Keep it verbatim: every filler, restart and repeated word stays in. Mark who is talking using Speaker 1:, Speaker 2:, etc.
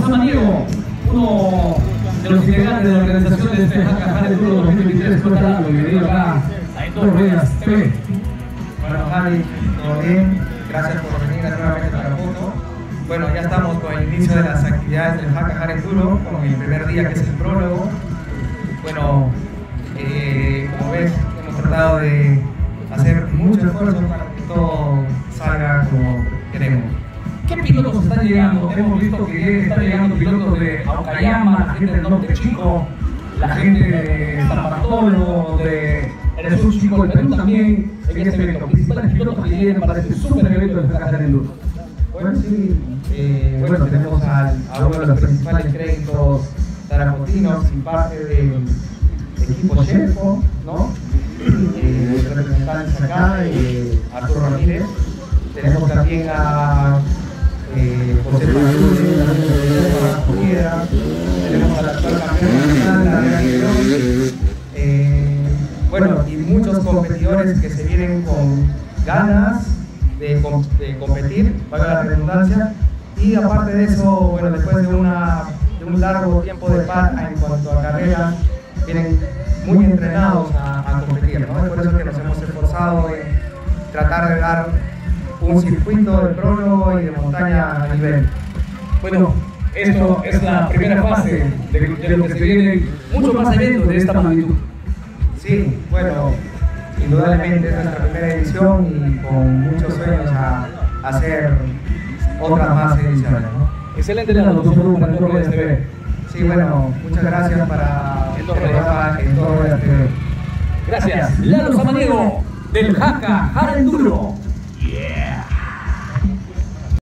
Speaker 1: Samaniego, uno de los integrantes de la organización de este Jaca Jara Enduro dos mil veintitrés. ¿Cómo está? Bienvenido acá a Dos Ruedas T V.
Speaker 2: Bueno, Javi, todo bien, gracias por venir nuevamente a la foto. Bueno, ya estamos con el inicio de las actividades del Jaca Jara Enduro, con el primer día que es el prólogo. Bueno, eh, como ves, hemos tratado de hacer mucho esfuerzo para que todo salga como queremos.
Speaker 1: ¿Qué pilotos están llegando? Hemos visto que están llegando pilotos de Aucayama, la gente del norte chico, la gente de San Bartolo, de el sur chico del Perú también, en este evento. Principales pilotos que lleguen para este super evento del Jaca Jara Enduro.
Speaker 2: Bueno, sí, eh, bueno, tenemos al, a uno de los principales créditos taracotinos y parte del equipo Sherpo, ¿no? Eh, representantes acá, eh, Arturo Ramírez. Tenemos también a eh, José Pazú, tenemos al actual campeón nacional de la reacción. Eh, bueno, y muchos competidores que se vienen con ganas de, de competir, valga la redundancia. Y aparte de eso, bueno, después de, una, de un largo tiempo de para en cuanto a carreras, vienen muy entrenados a, a competir, ¿no? Es por eso que nos hemos esforzado en tratar de dar un circuito de prólogo y de montaña a nivel.
Speaker 1: Bueno, esto es la primera fase de, de lo que se viene, mucho más eventos de esta magnitud.
Speaker 2: Sí, bueno, indudablemente es nuestra primera edición y con muchos sueños a, a hacer otras más ediciones, ¿no?
Speaker 1: Excelente, Lalo, dos para Dos Ruedas T V.
Speaker 2: Sí, bueno, muchas gracias para el programa en Dos Ruedas T V.
Speaker 1: Gracias, Lalo Samaniego del Jaca Jara Enduro.